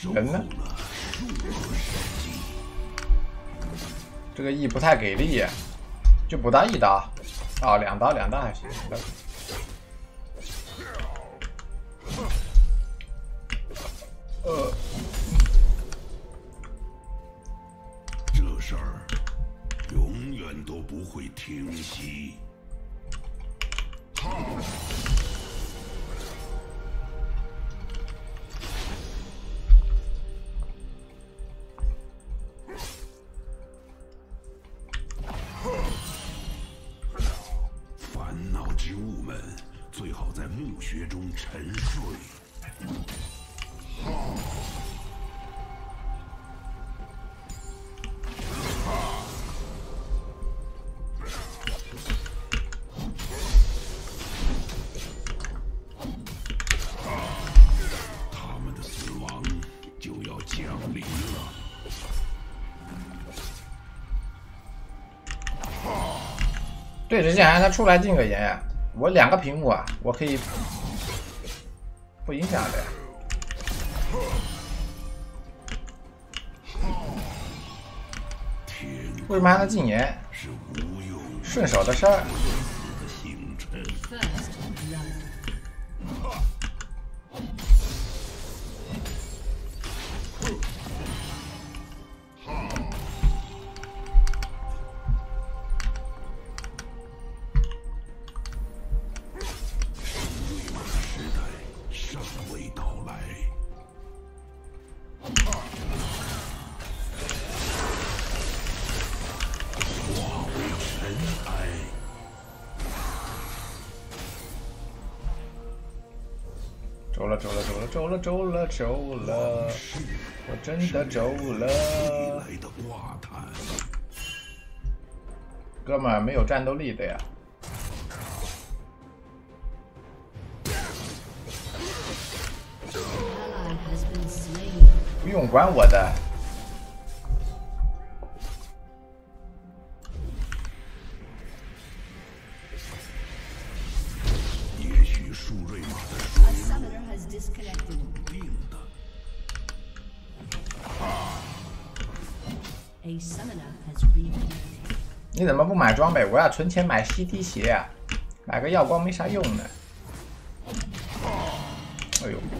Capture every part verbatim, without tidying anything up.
人呢？这个 E 不太给力，就补刀一刀，哦，两刀两刀还行。呃， 这事儿永远都不会停息。烦恼之物们最好在墓穴中沉睡。他们的死亡就要降临了。 对着键盘他出来禁个言呀，我两个屏幕啊，我可以不影响的呀。为什么还能禁言？顺手的事儿。走了走了走了走了走了走了，我真的走了。哥们儿没有战斗力的呀，不用管我的。 也许树瑞玛的衰落注定的。 你怎么不买装备？我要存钱买 C T 鞋啊，买个耀光没啥用的。哎呦！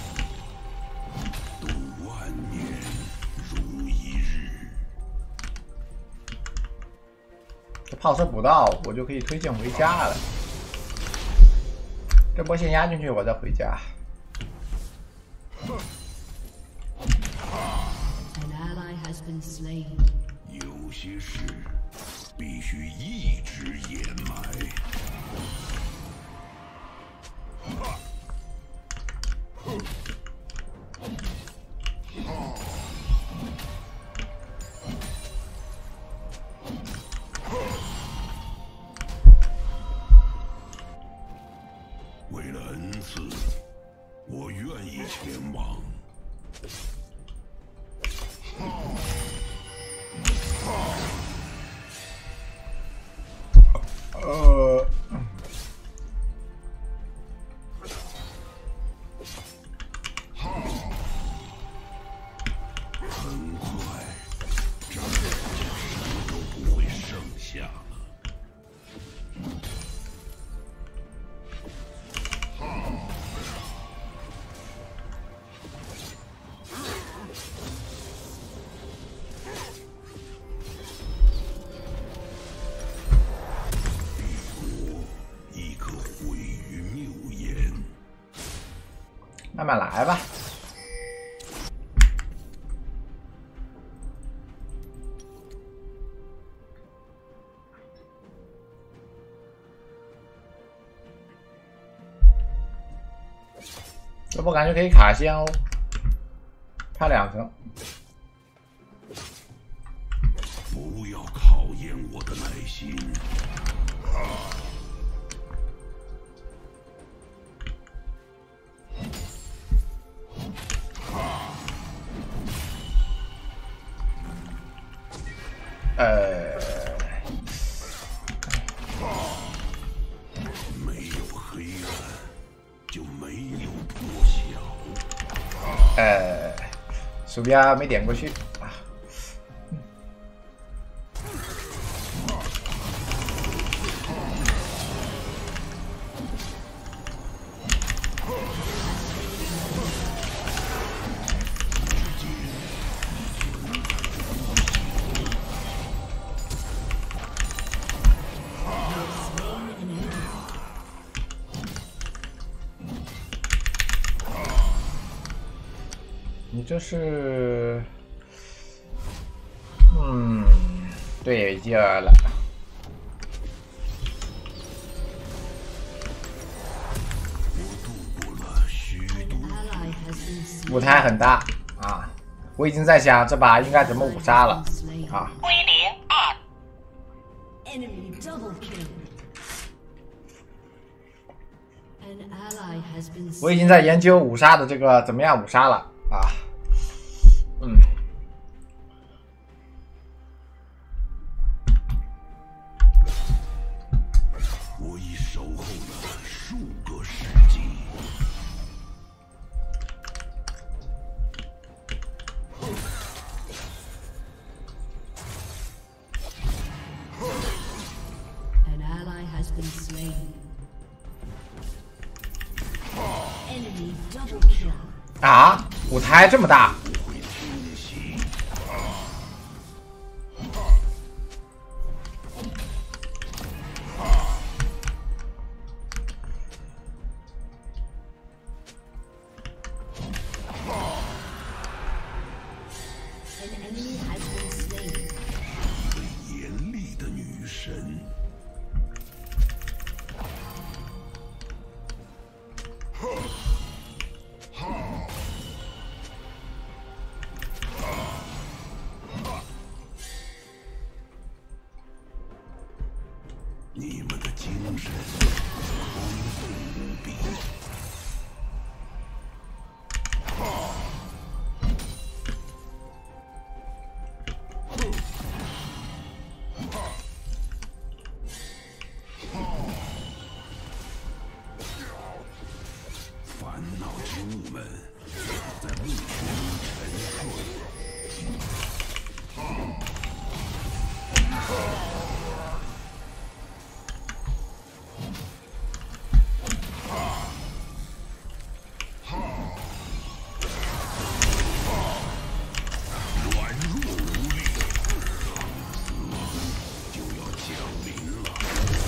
度万年如一日。 这炮车补到，我就可以推荐回家了。这波先压进去，我再回家。 有些事必须一直掩埋。为了恩赐，我愿意前往。 呃， 很快，这儿什么都不会剩下了。 慢慢来吧。这波感觉可以卡先哦，差两层。 不要考验我的耐心。啊呃， 没有黑暗，就没有破晓。 呃， 鼠标没点过去啊。你这是，嗯，对劲儿了。舞台很大啊，我已经在想这把应该怎么五杀了啊。 归零二。 我已经在研究五杀的这个怎么样五杀了啊，嗯。 我已守候了数个世纪。 An ally has been slain. Enemy double kill. 啊，舞台这么大。 严厉的女神。你们的精神丰富无比。烦恼之物们在梦中沉睡。软弱无力，死就要降临了。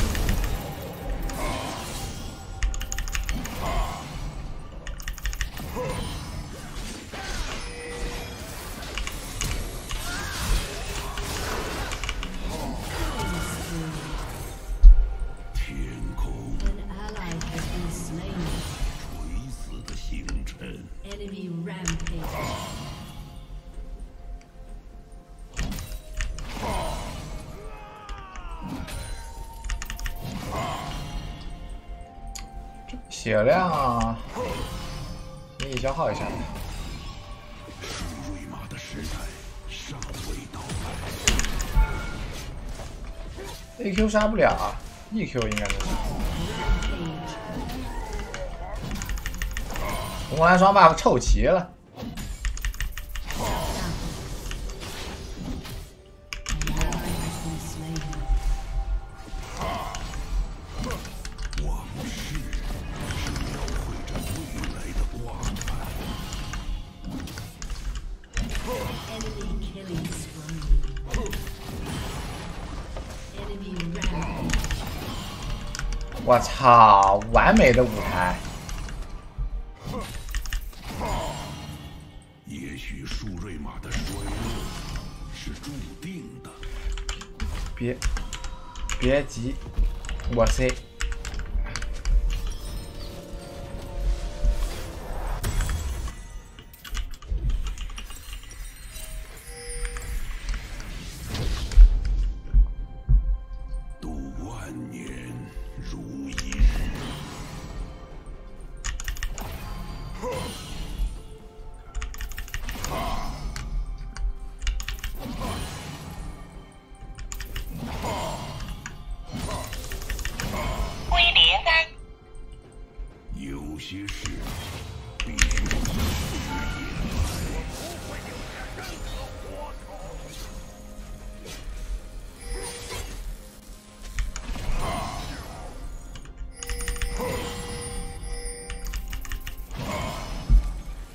天空 An ally has been slain. 垂死的星辰。 Enemy rampage. 血量可以消耗一下。 树瑞玛的时代尚未到来。 A Q 杀不了啊 ，E Q 应该能。红蓝双 buff 凑齐了。 往事是描绘着未来的画面。 Enemy killing spree. Enemy rampage. 我操，完美的舞台。 也许树瑞玛的衰落是注定的。 别别急，我 C。 度万年如一日。 An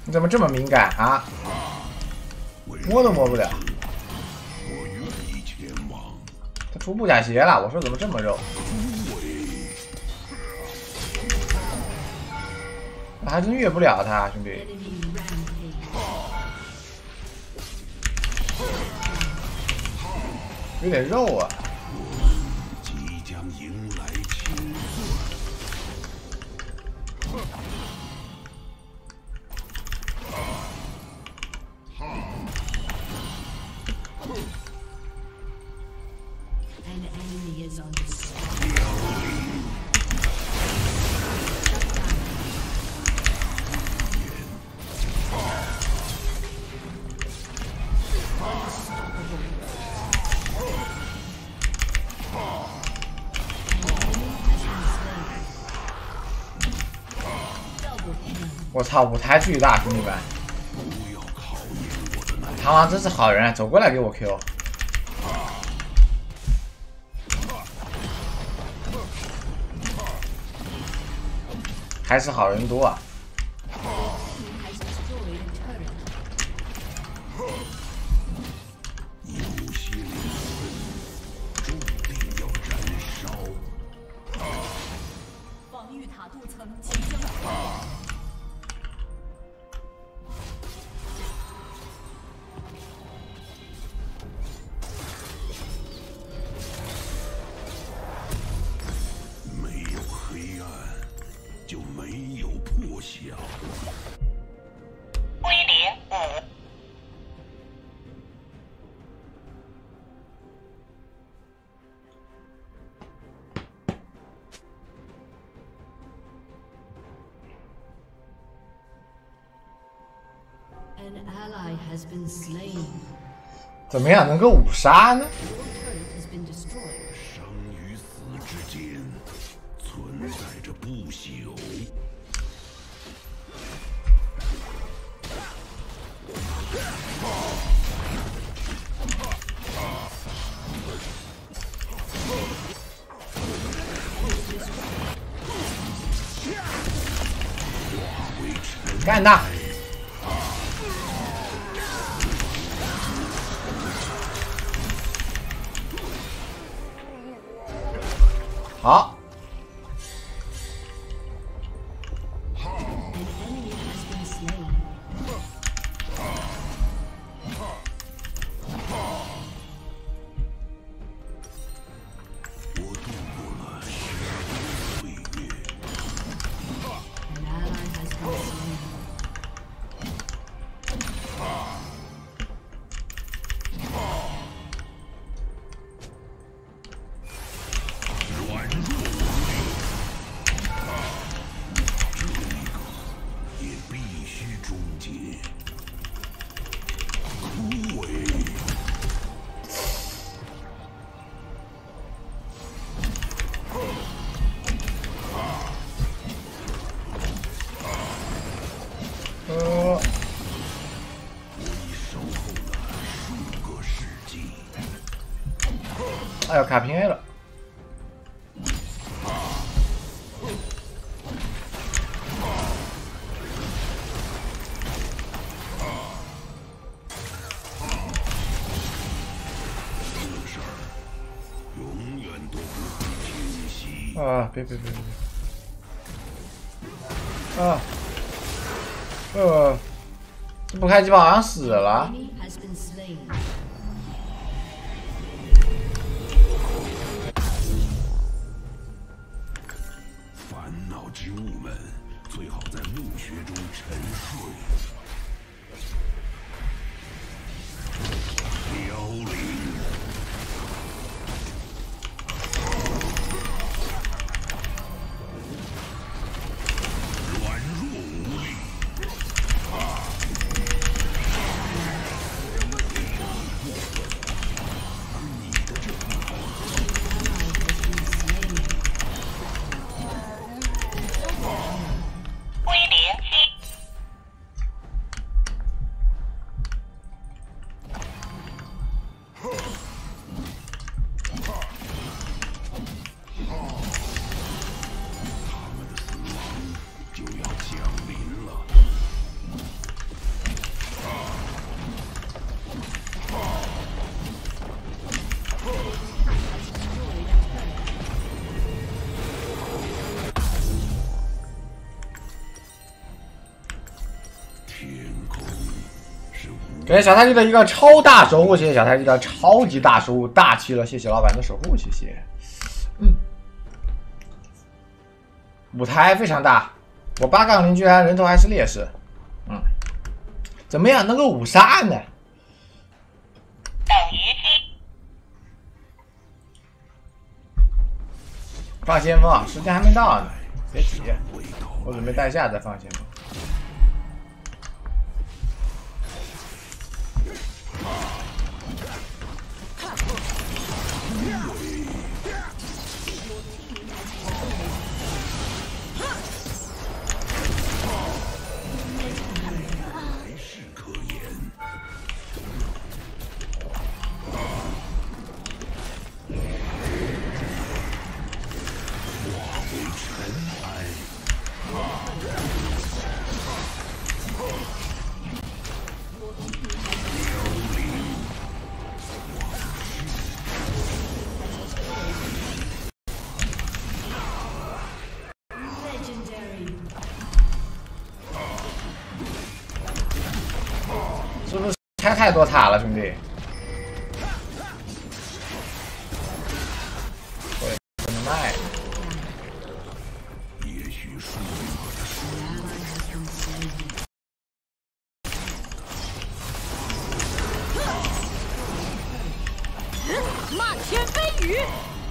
你怎么这么敏感啊？摸都摸不了。 我愿意前往。 他出布甲鞋了，我说怎么这么肉？我还真越不了他，兄弟。 Enemy rampage. 有点肉啊！ 即将迎来清算。 An enemy is on the spot. 我操，舞台巨大，兄弟们！螳螂真是好人，走过来给我 Q。还是好人多啊！ Has destroyed a turret. 有些灵魂注定要燃烧。 防御塔镀层即将毁坏。 没有黑暗，就没有破晓。 归零五。 An ally has been slain. 怎么样能够五杀呢？ Your turret has been destroyed. 生与死之间存在着不朽。 干他！好， An enemy has been slain. 我度过了许多岁月。 An ally has been slain. 软弱无力，这一个也必须终结。枯萎。 呃， 我已守候了数个世纪。 哎呦，卡平 A 了。 这事儿永远都不会停息。 啊，别别别别别！啊，呃，这不开机吧好像死了。 Enemy has been slain. 烦恼之物们最好在墓穴中沉睡。凋零。 软弱无力。 感谢小太极的一个超大守护，谢谢小太极的超级大守护，大气了，谢谢老板的守护，谢谢。嗯，舞台非常大，我八杠零居然人头还是劣势，嗯，怎么样能够五杀呢？放先锋啊，时间还没到呢，别急，我准备带下再放先锋。 是不是拆太多塔了，兄弟？对，怎么卖？ 也许输漫天飞雨。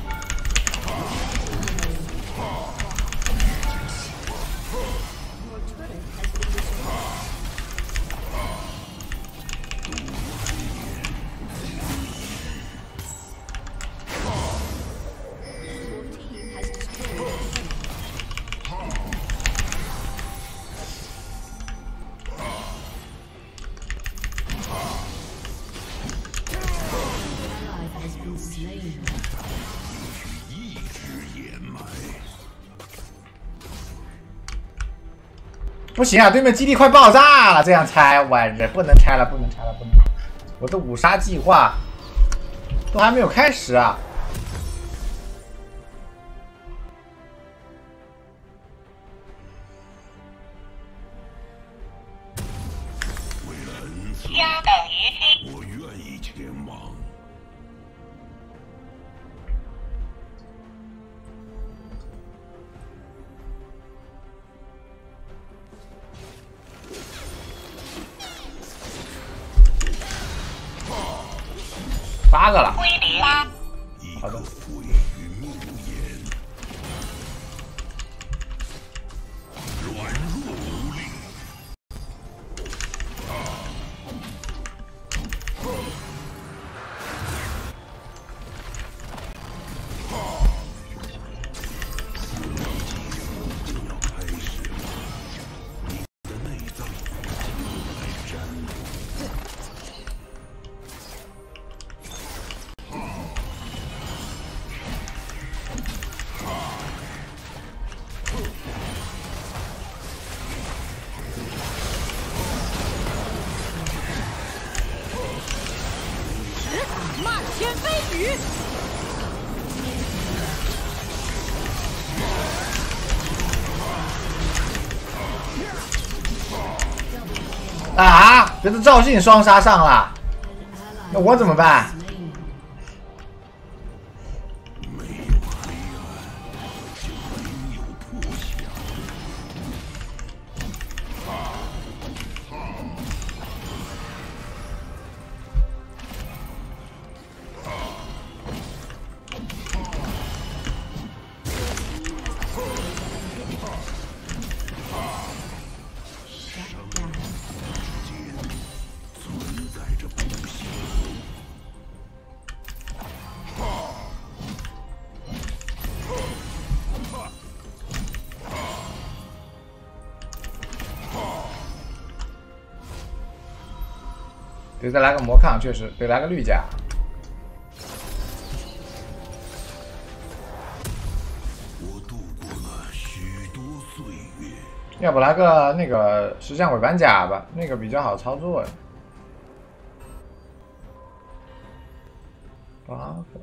不行啊，对面基地快爆炸了，这样拆我日不能拆了，不能拆了，不能！我的五杀计划都还没有开始啊！ 为了恩赐，我愿意前往。 八个了，好的。 软弱无力。 漫天飞雨。 啊！这是赵信双杀上了，那我怎么办？ 得再来个魔抗，确实得来个绿甲。 我度过了许多岁月。 要不来个那个石像尾板甲吧，那个比较好操作呀。八个。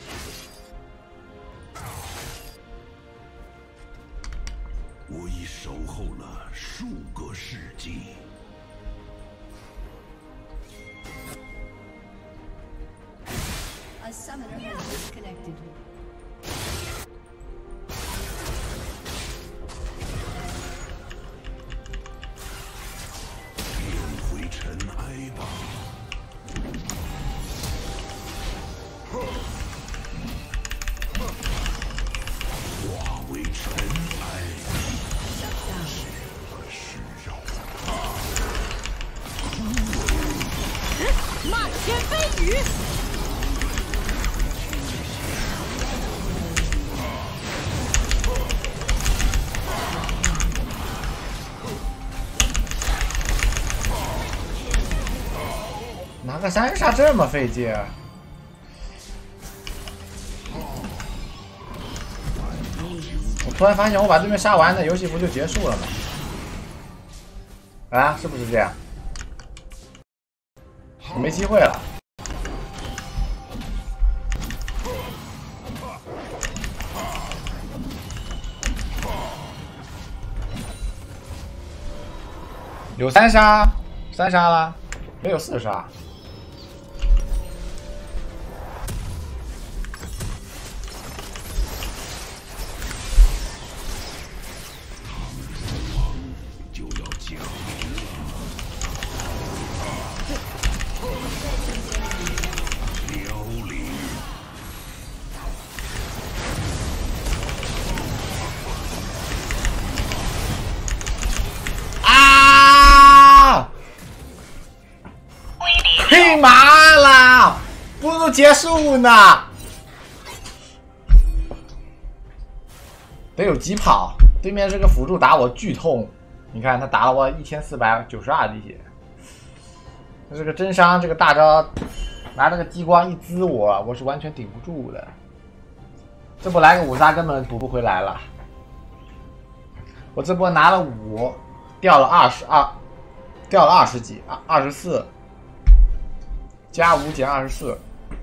我已守守候了数个世纪。 A summoner has disconnected. 变回尘埃吧。 化为尘埃，是扰。 漫天飞雨。 拿个三杀这么费劲啊！我突然发现，我把对面杀完，那游戏不就结束了吗？啊，是不是这样？我没机会了。有三杀，三杀了，没有四杀。 干嘛啦？不如结束呢？得有疾跑。对面这个辅助打我剧痛，你看他打了我一千四百九十二滴血。他这个真伤，这个大招拿这个激光一滋我，我是完全顶不住的。这波来个五杀根本补不回来了。我这波拿了五，掉了二十二，掉了二十几，二二十四。 加五减二十四，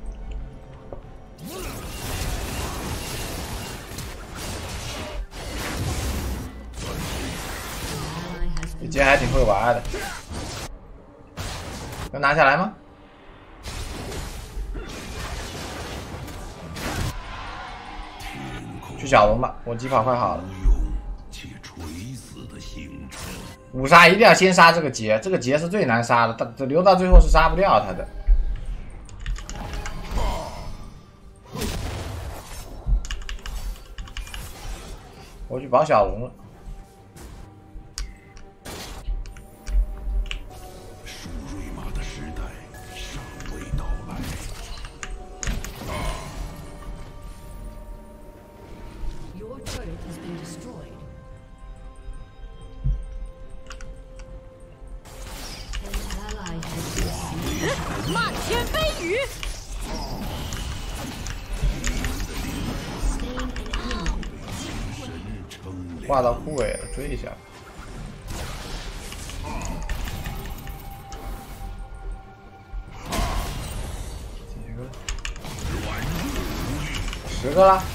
这杰还挺会玩的，能拿下来吗？去小龙吧，我疾跑快好了。五杀一定要先杀这个杰，这个杰是最难杀的，他留到最后是杀不掉他的。 我去保小龙了。 属瑞玛的时代尚未到来。 Your turret has been destroyed. An ally has been slain. 漫天飞雨。 挂到枯萎了，追一下。几个？十个了。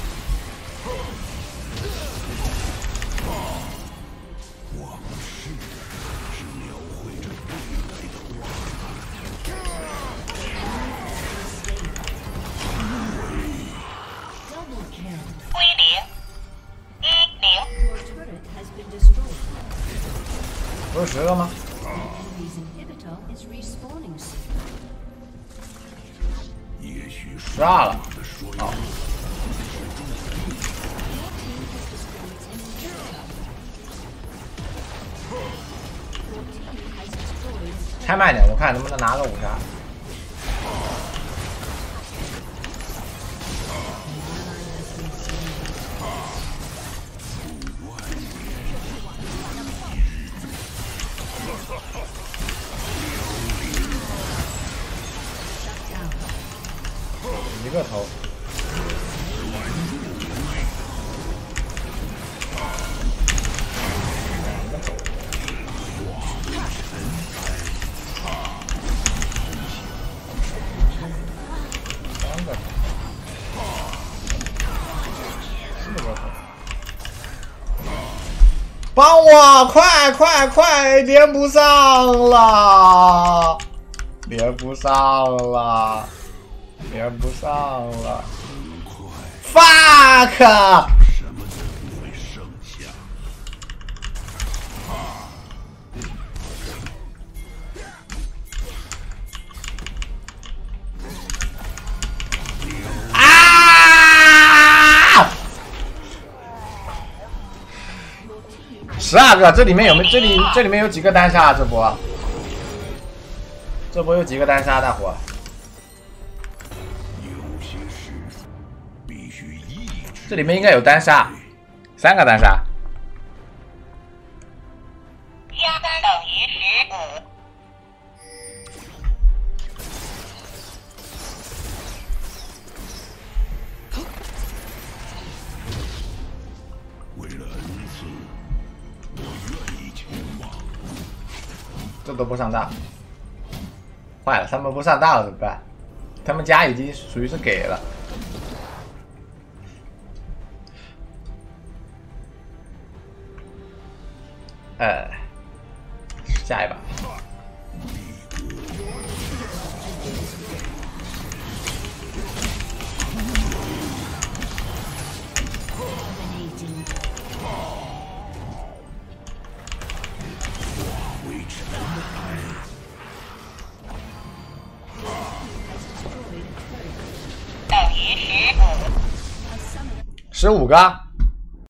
往事是描绘着未来的画 Double kill. 归零一零。 Your turret has been destroyed. 不是十个吗？ Enemy's inhibitor is respawning soon. 也许是十二了。好。开慢点，我看能不能拿个五杀。一个头。三个头。四个头。 帮我，快快快，连不上了，连不上了，连不上了 ，fuck！ 什么都不会剩下。 啊！十二个，这里面有没有？这里这里面有几个单杀啊？这波，这波有几个单杀？大伙？ 有些事必须抑制。 这里面应该有单杀，三个单杀。 加单等于十五。 为了恩赐，我愿意前往。 这都不上当，坏了，他们不上当了怎么办？他们家已经属于是给了。呃，下一把。 等于十五。 十五个。